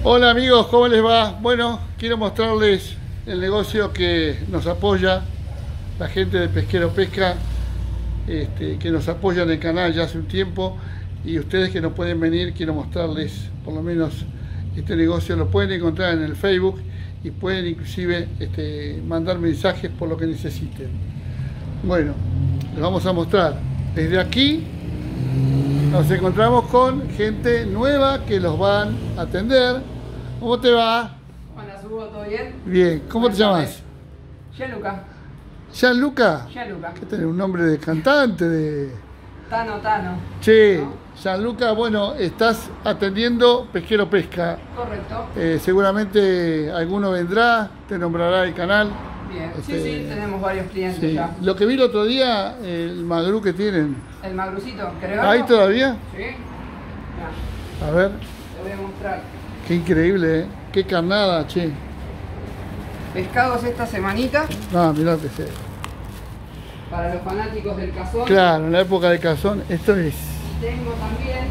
Hola amigos, ¿cómo les va? Bueno, quiero mostrarles el negocio que nos apoya la gente de Pesquero Pesca, que nos apoya en el canal ya hace un tiempo, y ustedes que no pueden venir, quiero mostrarles por lo menos este negocio. Lo pueden encontrar en el Facebook y pueden inclusive mandar mensajes por lo que necesiten. Bueno, les vamos a mostrar. Desde aquí nos encontramos con gente nueva que los van a atender. ¿Cómo te va? Hola, Hugo, ¿todo bien? Bien, ¿cómo te llamas? Gianluca. ¿Gianluca? Gianluca. ¿Qué tenés? Un nombre de cantante, de... Tano. Che, ¿No? Gianluca, bueno, estás atendiendo Pesquero Pesca. Correcto. Seguramente alguno vendrá, te nombrará el canal. Bien. Sí, tenemos varios clientes Sí. ya. Lo que vi el otro día, el magrú que tienen. El magrucito, ¿querés ¿Ahí verlo? todavía? Sí. Mirá, A ver, te voy a mostrar. qué increíble, ¿eh? Qué carnada, che. Pescados esta semanita Ah, mirá que sé. para los fanáticos del cazón. Claro, en la época de cazón, esto es Tengo también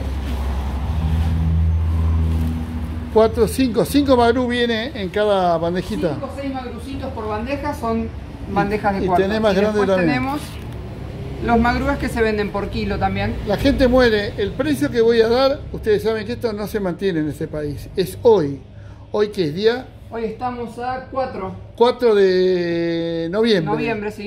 4, 5 magrú viene en cada bandejita. 5 o 6 magrucitos por bandeja, son bandejas de Y cuarto. tenés más grande después también. tenemos los magrúes que se venden por kilo también. La gente muere. El precio que voy a dar, ustedes saben que esto no se mantiene en este país. Es hoy. Hoy que es día Hoy estamos a 4 de noviembre. Noviembre, sí.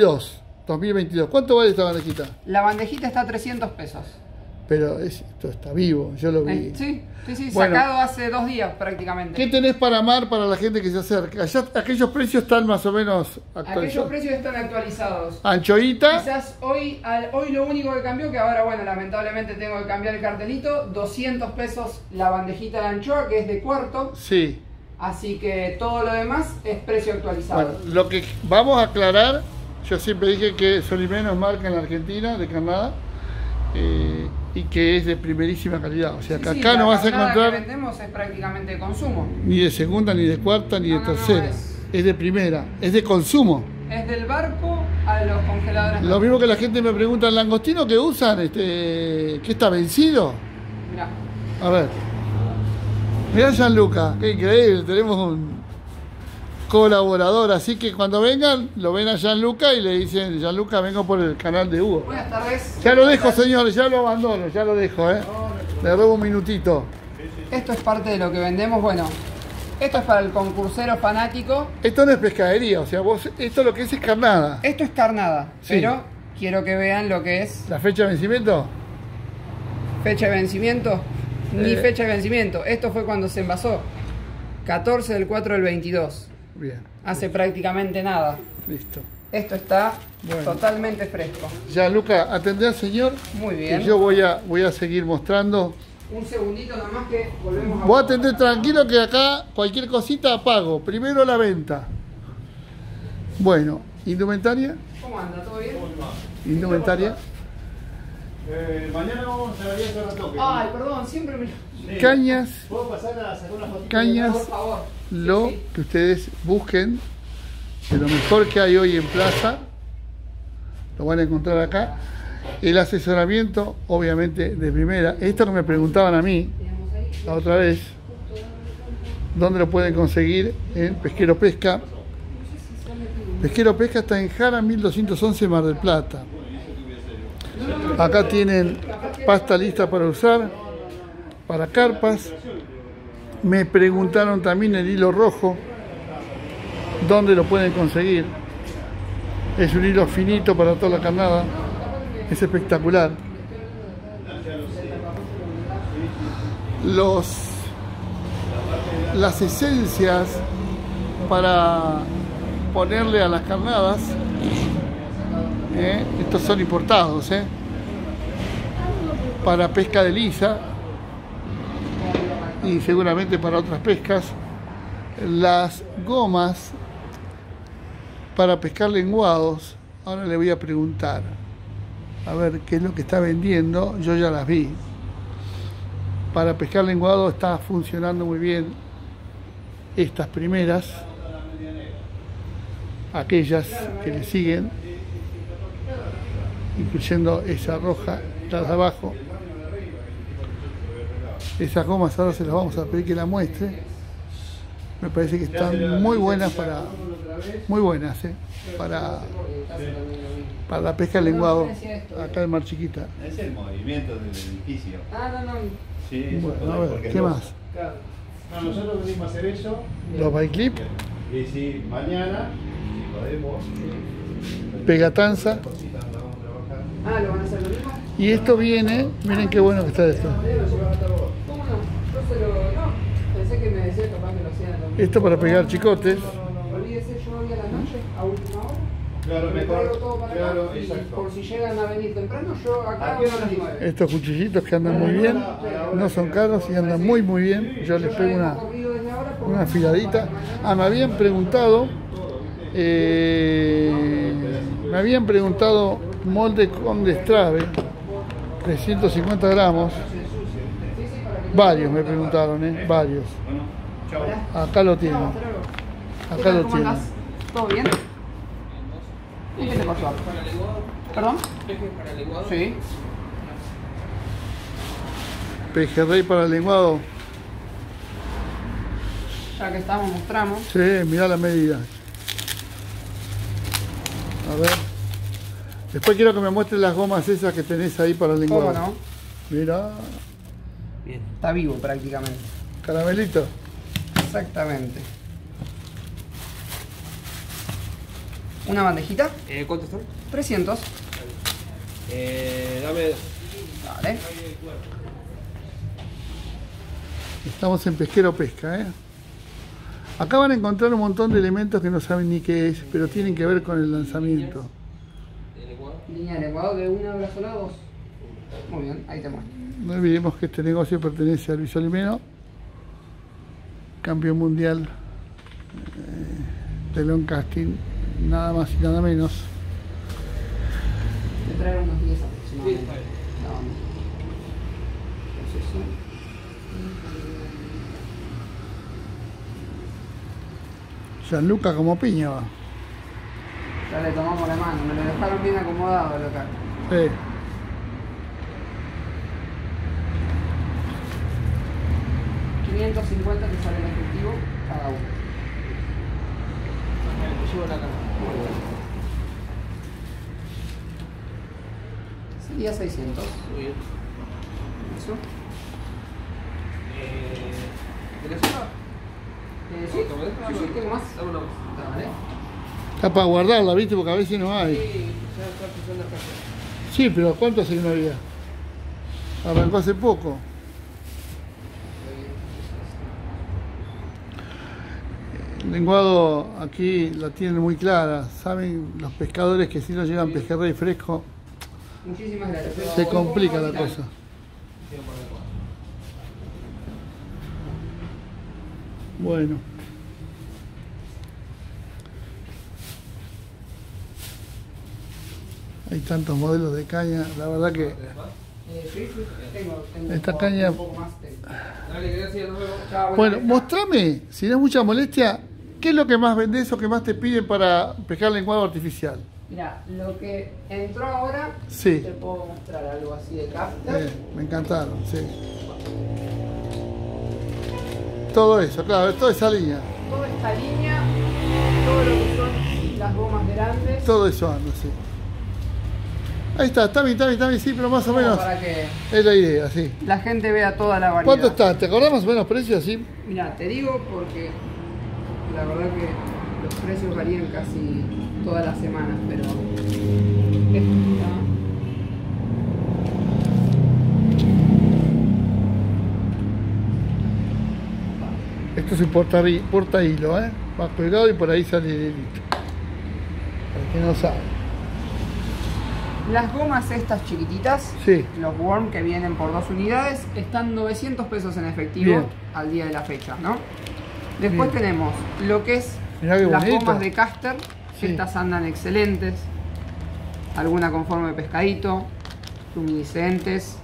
2022. ¿Cuánto vale esta bandejita? La bandejita está a 300 pesos. Pero esto está vivo, yo lo vi. Sí, Bueno. sacado hace 2 días prácticamente. ¿Qué tenés para amar para la gente que se acerca? Allá, aquellos precios están más o menos Aquellos actualizados. precios están actualizados. Anchoita, Quizás hoy lo único que cambió, que ahora bueno, lamentablemente tengo que cambiar el cartelito, 200 pesos la bandejita de anchoa, que es de cuarto, sí. así que todo lo demás es precio actualizado. Bueno, lo que vamos a aclarar, yo siempre dije que Solimeno es marca en la Argentina, de carnada, y que es de primerísima calidad. O sea, que Sí, acá la no vas a carnada encontrar que vendemos es prácticamente de consumo. ni de segunda, ni de cuarta, ni de No, tercera. es de primera, es de consumo. Es del barco a los congeladores. Lo mismo que la gente me pregunta, ¿el langostino que usan, que está vencido? Mirá. A ver. Mirá Gianluca, qué increíble, tenemos un colaborador, así que cuando vengan, lo ven a Gianluca y le dicen, Gianluca, vengo por el canal de Hugo. Buenas tardes. Ya lo dejo, señores, ya lo abandono, ya lo dejo, Le robo un minutito. Esto es parte de lo que vendemos. Bueno, esto es para el concursero fanático. Esto no es pescadería, o sea, esto lo que es carnada. Esto es carnada, Sí. pero quiero que vean lo que es ¿La fecha de vencimiento? fecha de vencimiento. Ni fecha de vencimiento. Esto fue cuando se envasó. 14 del 4 del 22. Bien, Hace prácticamente nada. listo. Esto está Bueno. totalmente fresco. Gianluca, atendé al señor. Muy bien. Y yo voy a seguir mostrando. Un segundito nomás que volvemos a... Voy a atender tranquilo que acá cualquier cosita apago. Primero la venta. Bueno, indumentaria. ¿Cómo anda? ¿Todo bien? Indumentaria. Mañana vamos a ir a retoque. Ay, perdón, siempre me... Sí. Cañas. ¿Puedo pasar a sacar una fotito? Cañas. Por favor. Lo Sí. que ustedes busquen de lo mejor que hay hoy en plaza. Lo van a encontrar acá. El asesoramiento, obviamente, de primera. Esto que me preguntaban a mí Tenemos ahí. la otra vez, ¿dónde lo pueden conseguir? En Pesquero Pesca. Pesquero Pesca está en Jara 1211, Mar del Plata. Acá tienen pasta lista para usar, para carpas. Me preguntaron también el hilo rojo, ¿dónde lo pueden conseguir? Es un hilo finito para toda la carnada, es espectacular. Las esencias para ponerle a las carnadas, estos son importados, para pesca de lisa y seguramente para otras pescas. Las gomas para pescar lenguados, ahora le voy a preguntar a ver qué es lo que está vendiendo. Yo ya las vi. Para pescar lenguado está funcionando muy bien estas primeras, aquellas que le siguen, incluyendo esa roja, las de abajo. Esas gomas ahora se las vamos a pedir que la muestre. Me parece que están muy buenas muy buenas, para la pesca del lenguado, acá en Mar Chiquita. Es el movimiento del edificio. No. Sí, bueno, a ver, ¿qué más? Claro. No, nosotros venimos a hacer eso. Los bike clip. Y si mañana, si podemos, Pegatanza. ¿lo van a hacer lo mismo? Y esto viene, miren qué bueno que está esto. ¿Cómo no? Yo se lo... No, pensé que me decía capaz que lo hacían lo mismo. Esto para pegar chicotes. Olvídese, yo voy a la noche, a última hora. Claro, Me mejor. traigo todo para Claro, acá, y exacto. por si llegan a venir temprano, yo acá Aquí a las 9. Estos cuchillitos que andan muy bien, no son caros y andan muy bien. Yo les pego una afiladita. Me habían preguntado, molde con destrave, 350 gramos. Varios me preguntaron, varios. Bueno, chao. Acá lo tienen. Acá lo ¿Cómo tienen. andás? ¿Todo bien? ¿Y qué te pasó? ¿Perdón? Sí. Pejerrey para el lenguado. Ya que estamos, mostramos. Sí, mirá la medida. A ver. Después quiero que me muestres las gomas esas que tenés ahí para el lenguado. ¿Cómo no? Mirá, Bien. Está vivo prácticamente. caramelito. Exactamente. ¿Una bandejita? ¿Cuántos son? 300. Dame. Vale. Estamos en Pesquero Pesca, Acá van a encontrar un montón de elementos que no saben ni qué es, pero tienen que ver con el lanzamiento. Línea de lenguado de una brazolada, 2. Muy bien, ahí te muestro. No olvidemos que este negocio pertenece a Luis Olimeno, campeón mundial de long casting, nada más y nada menos. Te traigo unos 10 aproximadamente. La onda. Proceso. Gianluca como piña va. Ya le tomamos la mano, me lo dejaron bien acomodado el local. Sí. $550 que sale en efectivo cada uno. Llevo la cara. Muy bien. Sería 600. Muy bien. Eso. ¿Tenés una? Sí, sí, tengo más. Dame una más. Dale. Está para guardarla, ¿viste? Porque a veces no hay. Sí, ya está pisando la casa. Sí, pero ¿cuánto hace que no había? Arrancó hace poco. El lenguado aquí la tienen muy clara. Saben los pescadores que si no llegan pejerrey fresco, Muchísimas gracias. se complica la cosa. Bueno. Hay tantos modelos de caña, la verdad que Sí, tengo esta caña... un poco más. Dale, gracias, nos vemos. Chao, Bueno, mostrame, si no es mucha molestia, ¿qué es lo que más vendés o que más te piden para pescar lenguado artificial? Mira, lo que entró ahora, Sí. te puedo mostrar algo así de caster. Me encantaron, sí. Todo eso, claro, toda esa línea. Toda esta línea, todo lo que son las gomas grandes. Todo eso anda, sí. Ahí está bien, sí, pero más o como menos para que es la idea, sí. la gente vea toda la variedad. ¿Cuánto está? ¿Te acordás más o menos precios así? Mira, te digo porque la verdad que los precios varían casi todas las semanas, pero esto está... Esto es un porta hilo, va pegado y por ahí sale el hilito. Para el que no sabe. Las gomas estas chiquititas, Sí. los Worm que vienen por 2 unidades, están 900 pesos en efectivo Bien. al día de la fecha, ¿no? Después Bien. tenemos lo que es Mirá qué las bonito. gomas de caster, Sí. estas andan excelentes, alguna con forma de pescadito, luminiscentes,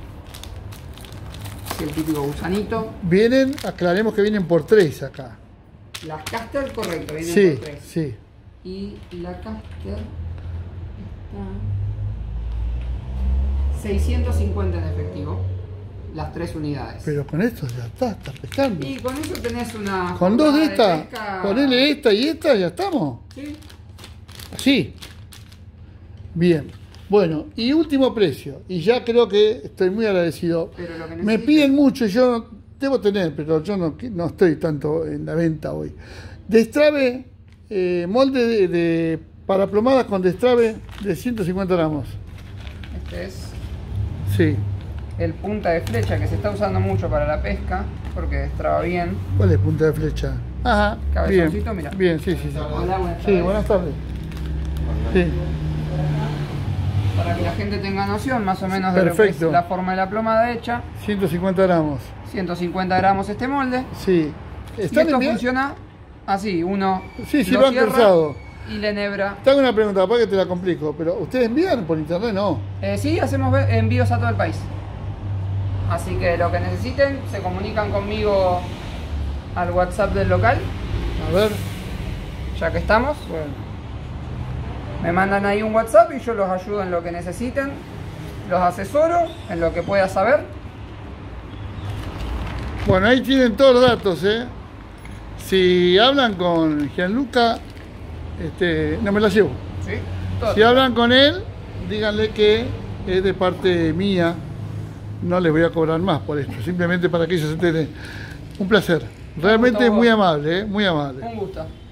el típico gusanito. Vienen, aclaremos que vienen por 3 acá. Las caster, correcto, vienen Sí, por 3. sí. Y la caster está 650 en efectivo. las 3 unidades. Pero con esto ya estás pescando. Y con eso tenés una... Con 2 de jornada estas, pesca. ponele esta y esta, ya estamos. Sí. Así. Bien. Bueno, y último precio. Y ya creo que estoy muy agradecido. Pero lo que Me necesites- piden mucho, yo debo tener, pero yo no estoy tanto en la venta hoy. Destrave, molde para plomadas con destrave de 150 gramos. Este es Sí. el punta de flecha que se está usando mucho para la pesca, porque destraba bien. ¿Cuál es punta de flecha? Ajá. Cabezoncito, Bien. mira. Bien, sí, sí, sí. Hola, buenas Sí, tardes. buenas tardes. Sí. Para que la gente tenga noción más o menos de lo que Perfecto. es la forma de la plomada hecha. 150 gramos. 150 gramos este molde. Sí. Y ¿Están esto enviando? funciona así, uno Sí, lo han cierra cruzado. y le enhebra. Te hago una pregunta, capaz que te la complico, pero ¿ustedes envían por internet? No. Sí, hacemos envíos a todo el país. Así que lo que necesiten, se comunican conmigo al WhatsApp del local, A ver. ya que estamos. Bueno. Me mandan ahí un WhatsApp y yo los ayudo en lo que necesiten. Los asesoro en lo que pueda saber. Bueno, ahí tienen todos los datos, ¿eh? Si hablan con Gianluca, no me la llevo. ¿Sí? Todo. Si hablan con él, díganle que es de parte mía. No les voy a cobrar más por esto, simplemente para que ellos se enteren. Un placer. Realmente gusto. muy amable, ¿eh? Muy amable. Un gusto.